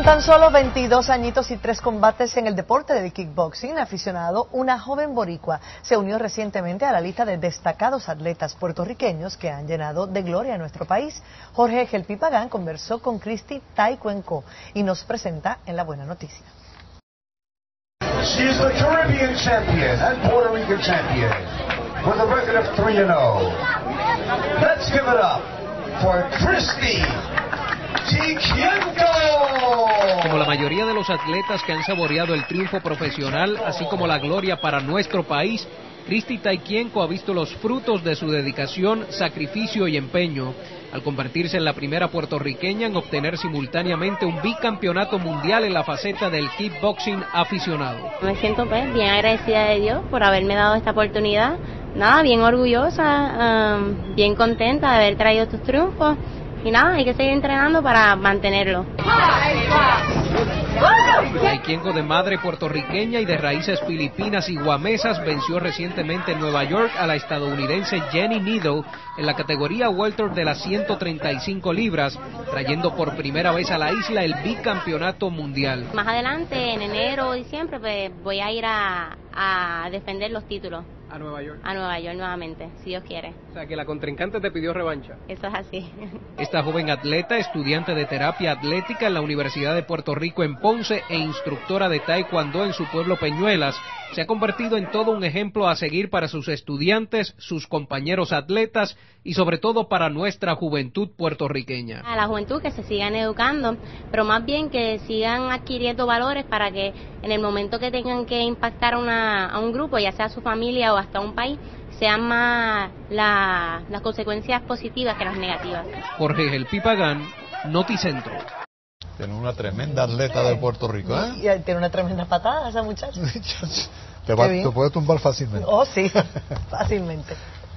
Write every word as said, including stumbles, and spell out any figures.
tan solo veintidós añitos y tres combates en el deporte del kickboxing aficionado, una joven boricua se unió recientemente a la lista de destacados atletas puertorriqueños que han llenado de gloria a nuestro país. Jorge Gelpi Pagán conversó con Christy Tai Cuenco y nos presenta en La Buena Noticia. She is the Caribbean champion and Puerto Rican champion with a record of three and oh. Let's give it up for Christy Como la mayoría de los atletas que han saboreado el triunfo profesional, así como la gloria para nuestro país, Christy Tai Cuenco ha visto los frutos de su dedicación, sacrificio y empeño, al convertirse en la primera puertorriqueña en obtener simultáneamente un bicampeonato mundial en la faceta del kickboxing aficionado. Me siento pues bien agradecida de Dios por haberme dado esta oportunidad, nada, bien orgullosa, um, bien contenta de haber traído estos triunfos. Y nada, hay que seguir entrenando para mantenerlo. Tai Cuenco, de madre puertorriqueña y de raíces filipinas y guamesas, venció recientemente en Nueva York a la estadounidense Jenny Needle en la categoría welter de las ciento treinta y cinco libras, trayendo por primera vez a la isla el bicampeonato mundial. Más adelante, en enero o diciembre, pues, voy a ir a, a defender los títulos. ¿A Nueva York? A Nueva York nuevamente, si Dios quiere. O sea, que la contrincante te pidió revancha. Eso es así. Esta joven atleta, estudiante de terapia atlética en la Universidad de Puerto Rico en Ponce e instructora de taekwondo en su pueblo Peñuelas, se ha convertido en todo un ejemplo a seguir para sus estudiantes, sus compañeros atletas y sobre todo para nuestra juventud puertorriqueña. A la juventud que se sigan educando, pero más bien que sigan adquiriendo valores para que en el momento que tengan que impactar una, a un grupo, ya sea su familia o hasta un país, sean más la, las consecuencias positivas que las negativas. Jorge Gelpi Pagán, Noticentro. Tiene una tremenda atleta de Puerto Rico, ¿eh? Y tiene una tremenda patada esa muchacha. te, va, te puede tumbar fácilmente. Oh, sí, fácilmente.